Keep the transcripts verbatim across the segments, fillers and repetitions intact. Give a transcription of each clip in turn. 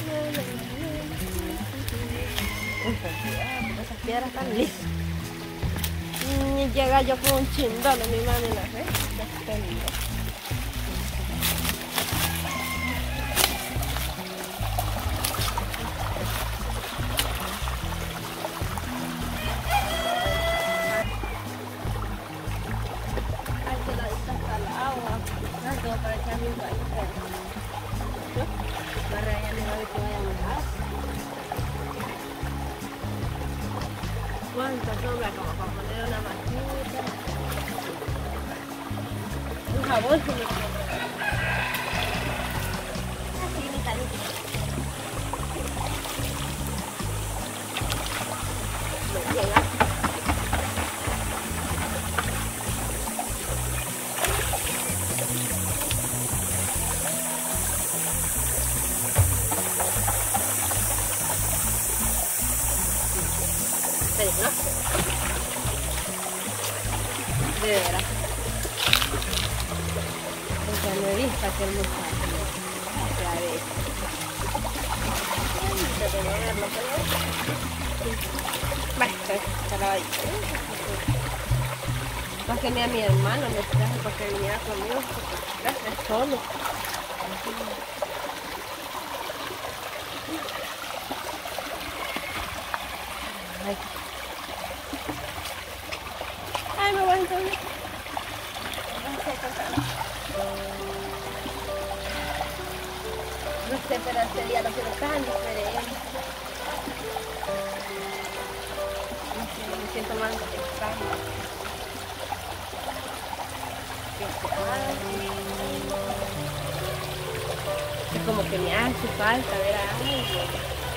Esas piedras están lisas. Y llega yo con un chindón de mi mano en la red. Para echarle un café. Para regañarle a ver que vaya a mojar. ¿Cuántas sombras como para poner una maquita? Un jabón que me quiero. Así mi talito. Muy bien, ¿eh? ¿No? De veras. Porque no he visto aquel muchacho. Ya ves. Tengo que verlo, pero... Bueno, pues, está lavadito. Más que ni a mi hermano me traje para que viniera conmigo. Gracias, solo. Ay. Ay, me voy a entonces. No sé, pero este día lo quiero tan diferente. No sé, me siento más extraño. Es como que me hace falta ver a alguien.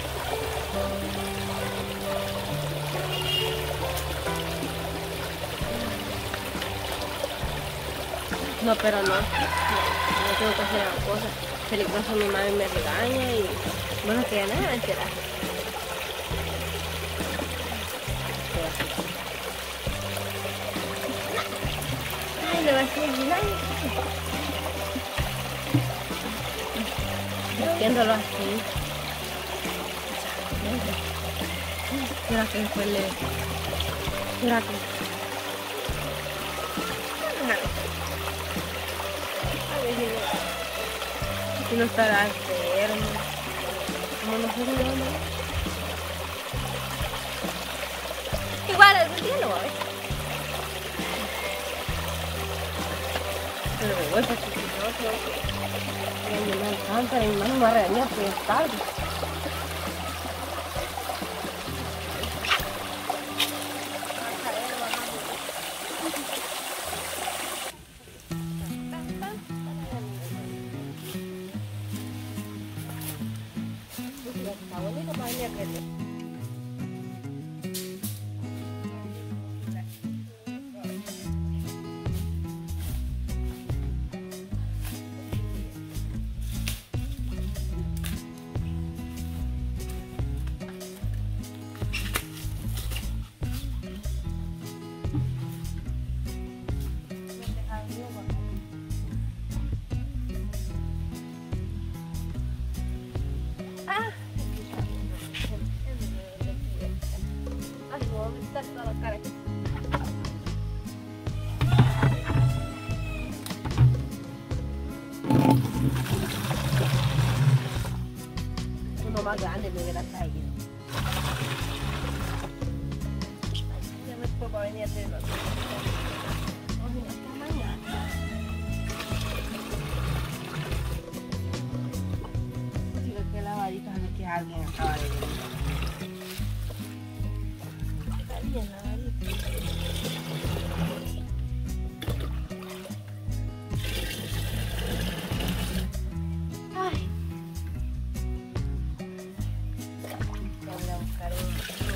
No, pero no, no, no tengo que hacer las cosas. Peligroso, mi madre me regaña y bueno, que ya nada va a enterar. Ay, le va a decir un año. Viéndolo así. ¿Será que después le... ¿Será que...? Si no estará enfermo, como nosotros no. Igual algún día lo va a ver. Pero me voy porque si no, creo que a mí me encanta, mi hermano me va a regañar porque es tarde. Está bonito para venir a crecer. Uno más grande me hubiera traído. Ya me puedo venir a tenerlo. Oye, hasta mañana. Digo que lavadita, no que alguien acaba de venir. Está bien lavadita. Ay. Voy a buscar un...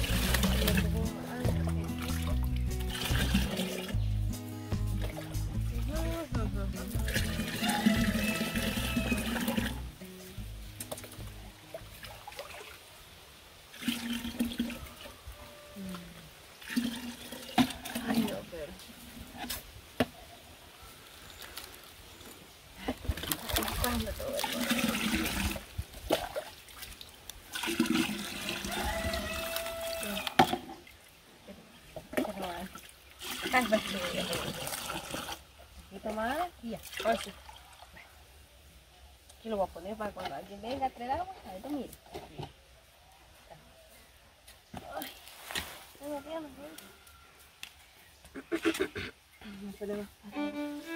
Ay, pues sí. ¿Y tomar? Y ya. Ahora sí. Aquí lo voy a poner para cuando alguien venga a traer agua. A ver, mire. Ay, tengo bien, no podemos pasar.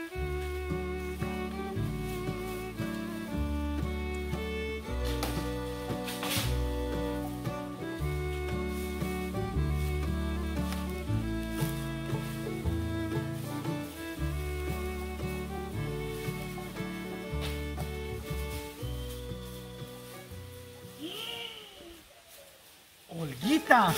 Olguita.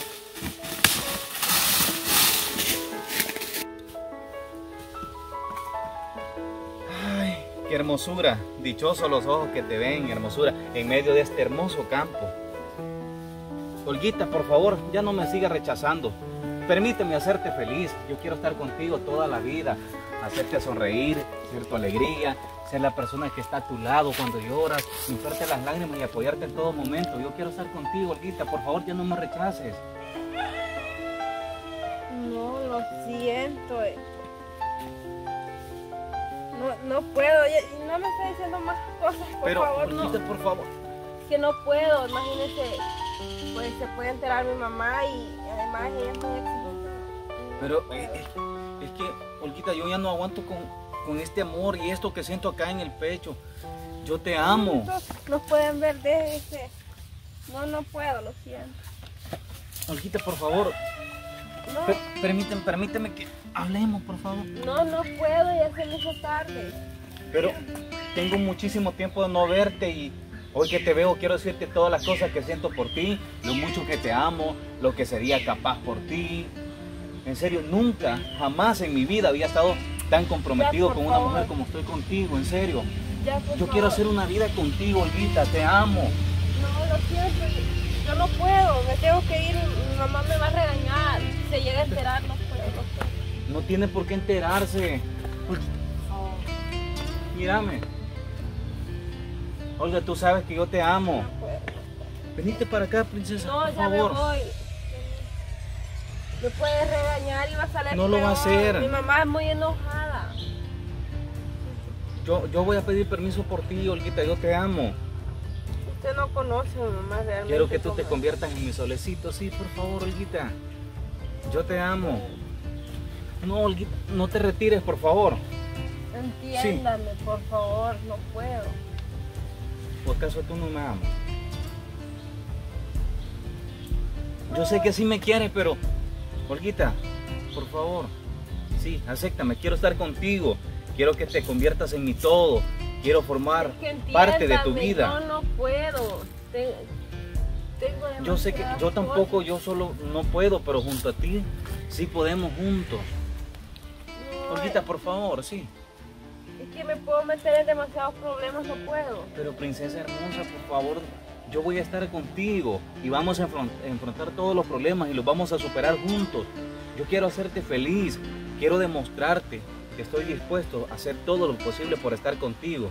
Ay, qué hermosura. Dichosos los ojos que te ven, hermosura, en medio de este hermoso campo. Olguita, por favor, ya no me sigas rechazando. Permíteme hacerte feliz. Yo quiero estar contigo toda la vida, hacerte sonreír, ser tu alegría, ser la persona que está a tu lado cuando lloras, limpiarte las lágrimas y apoyarte en todo momento. Yo quiero estar contigo, Olguita, por favor, ya no me rechaces. No, lo siento. eh. No, no puedo. Y no me está diciendo más cosas, por Pero, favor, Olguita, no. por favor. Que no puedo, imagínese. Pues se puede enterar mi mamá y además ella es muy exigente. Pero eh, eh, es que, Olguita, yo ya no aguanto con, con este amor y esto que siento acá en el pecho. Yo te amo. Nos pueden ver de ese. No, no puedo, lo siento. Olguita, por favor. No, Per- permíteme, permíteme que hablemos, por favor. no, no puedo, ya se me hizo tarde. Pero tengo muchísimo tiempo de no verte y hoy que te veo quiero decirte todas las cosas que siento por ti, lo mucho que te amo, lo que sería capaz por ti. En serio, nunca, jamás en mi vida había estado tan comprometido Ya, por con una favor. mujer como estoy contigo, en serio. Ya, por Yo favor. quiero hacer una vida contigo, Olguita, te amo. No, lo siento, yo no puedo, me tengo que ir, mi mamá me va a regañar. Si se llega a enterar, no puedo, no puedo. No tiene por qué enterarse. Olga, No, mírame. Olga, tú sabes que yo te amo. no puedo. Venite para acá, princesa, No, por ya me favor. voy. Me puede regañar y va a salir No lo va a peor. hacer. Mi mamá es muy enojada. Yo, yo voy a pedir permiso por ti, Olguita, yo te amo. Usted no conoce a mi mamá realmente. Quiero que tú te como- conviertas en mi solecito, sí, por favor, Olguita. Yo te amo. No, Olguita, no te retires, por favor. Entiéndame, por favor, no puedo. ¿O acaso tú no me amas? Yo sé que sí me quieres, pero, Olguita, por favor, sí, acéptame, quiero estar contigo. Quiero que te conviertas en mi todo. Quiero formar Es que parte de tu entiéndame, vida. No, no puedo. Te- Tengo Yo sé que yo demasiadas tampoco, cosas. yo solo no puedo, pero junto a ti sí podemos juntos. No, Olguita, por favor, sí. es que me puedo meter en demasiados problemas, no puedo. Pero princesa hermosa, por favor, yo voy a estar contigo y vamos a enfron- enfrentar todos los problemas y los vamos a superar juntos. Yo quiero hacerte feliz, quiero demostrarte que estoy dispuesto a hacer todo lo posible por estar contigo.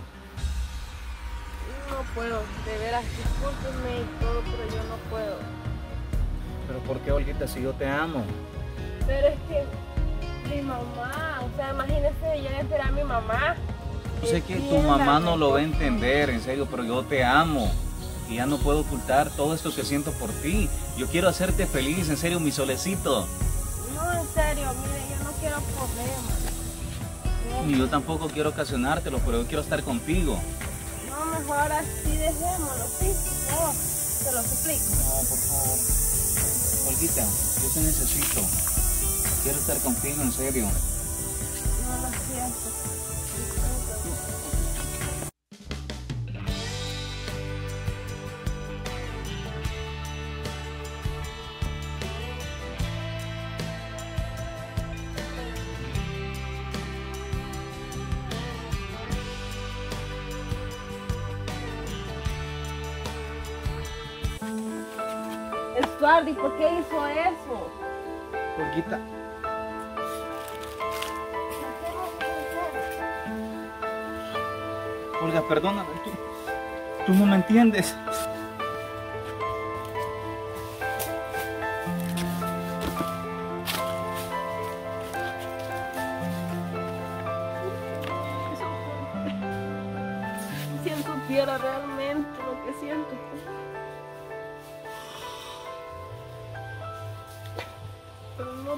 No puedo, de veras, discúlpenme y todo, pero yo no puedo. Pero ¿por qué, Olguita, si yo te amo? Pero es que mi mamá, o sea, imagínese, llega a enterar a mi mamá. Yo sé que tu mamá no lo va a entender, en serio, pero yo te amo. Y ya no puedo ocultar todo esto que siento por ti. Yo quiero hacerte feliz, en serio, mi solecito. No, en serio, mire, yo no quiero problemas. Ni yo tampoco quiero ocasionártelo, pero yo quiero estar contigo. No, mejor así dejémoslo, ¿sí? No, te lo suplico. No, por favor. Olguita, yo te necesito. Quiero estar contigo, en serio. No lo siento. Discúlpame. Estuardo, ¿y por qué hizo eso? Olguita, Olga, perdóname, tú, tú no me entiendes.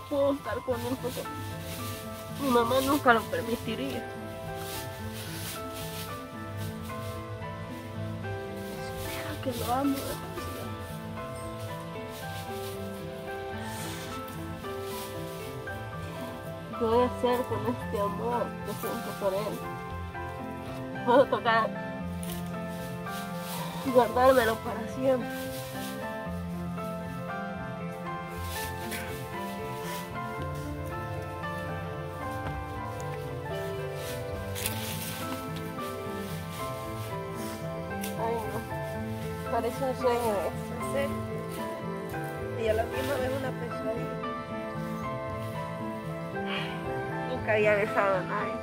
puedo estar con él porque mi mamá nunca lo permitiría. Si supiera que lo amo demasiado. ¿Qué voy a hacer con este amor que siento por él? Puedo tocar, guardármelo para siempre. Ay, no, parece un sueño esto, en serio. Y a la misma vez una pesadilla. Nunca había besado a nadie.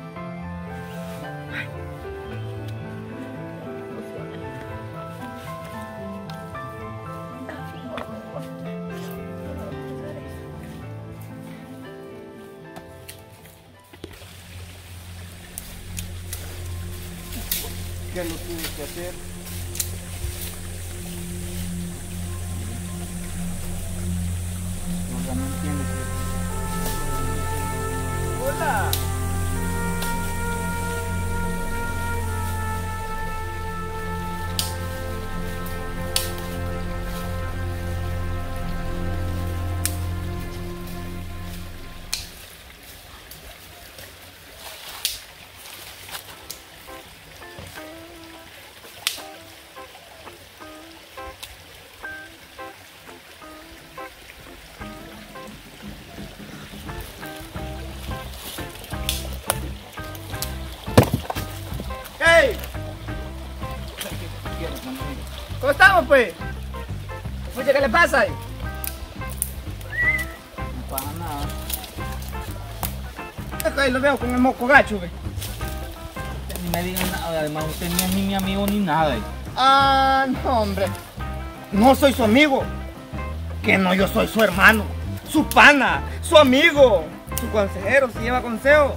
¿Qué lo tienes que hacer? No, no entiendes. ¡Hola! ¡Ey! ¿Cómo estamos, pues? Oye, ¿qué le pasa? No pasa nada. Ahí lo veo con el moco gacho, güey. Ni me digan nada, además usted no es ni mi amigo ni nada. Ah, no, hombre. No soy su amigo. Que no, yo soy su hermano, su pana, su amigo, su consejero, si lleva consejo.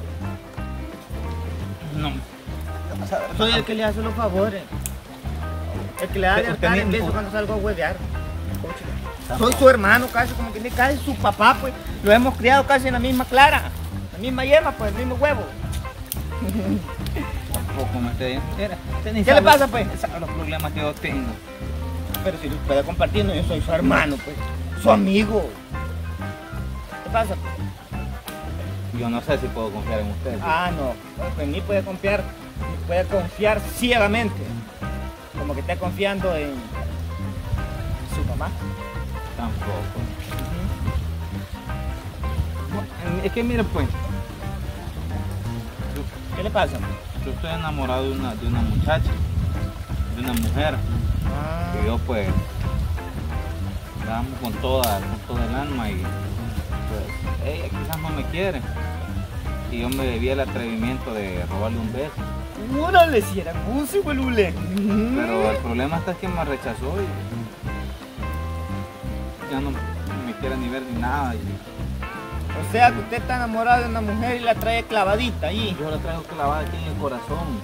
No. Soy el que le hace los favores. El que le da de Usted hartar ni- en beso ni- cuando salgo a huevear. Soy su hermano casi, como que le cae su papá, pues. Lo hemos criado casi en la misma clara. La misma yema, pues, el mismo huevo. Tampoco me esté. Mira, usted ni ¿Qué le sabe- pasa, pues? sabe los problemas que yo tengo. Pero si puede compartir, no, yo soy su hermano, pues. Su amigo. ¿Qué pasa? Yo no sé si puedo confiar en usted. Ah, no. Bueno, pues en mí puede confiar, puede confiar ciegamente. Como que está confiando en su mamá. Tampoco. No, es que mire pues, ¿Qué le pasa? yo estoy enamorado de una, de una muchacha, de una mujer, Ah, y yo pues la amo con toda, con todo el alma y pues ella quizás no me quiere. Y yo me debía el atrevimiento de robarle un beso. ¡órale, si era gusi, huelule! Pero el problema está que me rechazó y ya no me quiere ni ver ni nada. Y O sea que usted está enamorado de una mujer y la trae clavadita ahí. yo la traigo clavada aquí en el corazón.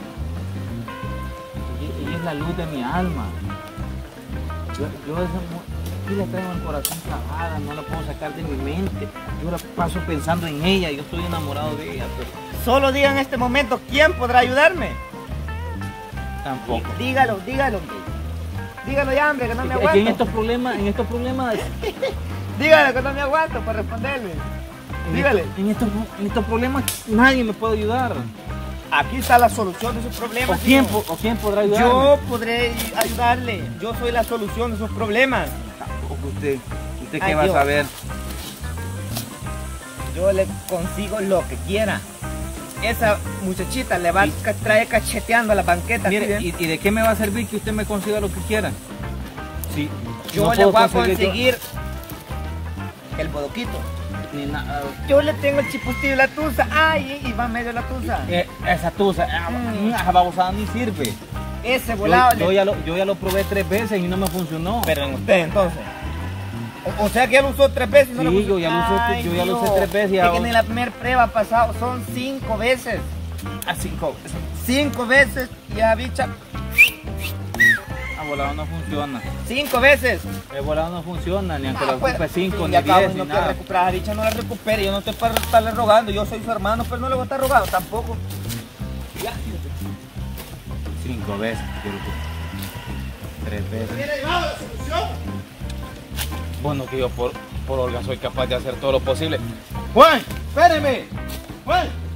Y- Ella es la luz de mi alma. Yo, yo esa mu- aquí la traigo en el corazón clavada, no la puedo sacar de mi mente. Yo la paso pensando en ella, yo estoy enamorado de ella, pero Solo diga en este momento quién podrá ayudarme. tampoco. Dígalo, dígalo. Dígalo ya, hombre, que no me Es que en aguanto. estos problemas, en estos problemas, Dígalo que no me aguanto para responderle. en Dígale. estos, en estos, en estos problemas nadie me puede ayudar. Aquí está la solución de sus ¿O problemas. quién, señor. po- o quién podrá ayudarme? Yo podré ayudarle. Yo soy la solución de sus problemas. Tampoco usted. ¿Usted Ay, qué va a Dios. saber? Yo le consigo lo que quiera. Esa muchachita le va a Y- ca- traer cacheteando a la banqueta. Mire, ¿sí, ¿y, ven? y de qué me va a servir que usted me consiga lo que quiera? Sí. yo no le puedo voy a conseguir yo- conseguir el bodoquito. Ni nada. Yo le tengo el chipustillo y la tusa. Ay, y va medio la tusa. Eh, esa tusa, ah, Mm. esa babosada ni sirve. Ese Yo, volado. yo le- ya lo, yo ya lo probé tres veces y no me funcionó. Pero en usted entonces. O, o sea que ya lo usó tres veces. y no Sí, le funcionó. yo ya lo usé- Ay, yo ya lo usé Dios. tres veces y Es que ahora- ni la primera prueba ha pasado. Son cinco veces. a cinco. Cinco veces y la bicha. Ah, volado no funciona. Cinco veces. El volado no funciona, ni aunque Ah, lo pues, ocupe cinco, fin ni de cabo, diez, si ni no quiere nada. recuperar a dicha, no la recupere. Yo no estoy para estarle rogando. Yo soy su hermano, pero no le voy a estar rogando tampoco. Ya, Cinco veces, quiero que... Tres veces. ¿Hubiera llevado la solución? Bueno, que yo por, por Olga soy capaz de hacer todo lo posible. Juan, espéreme. Juan.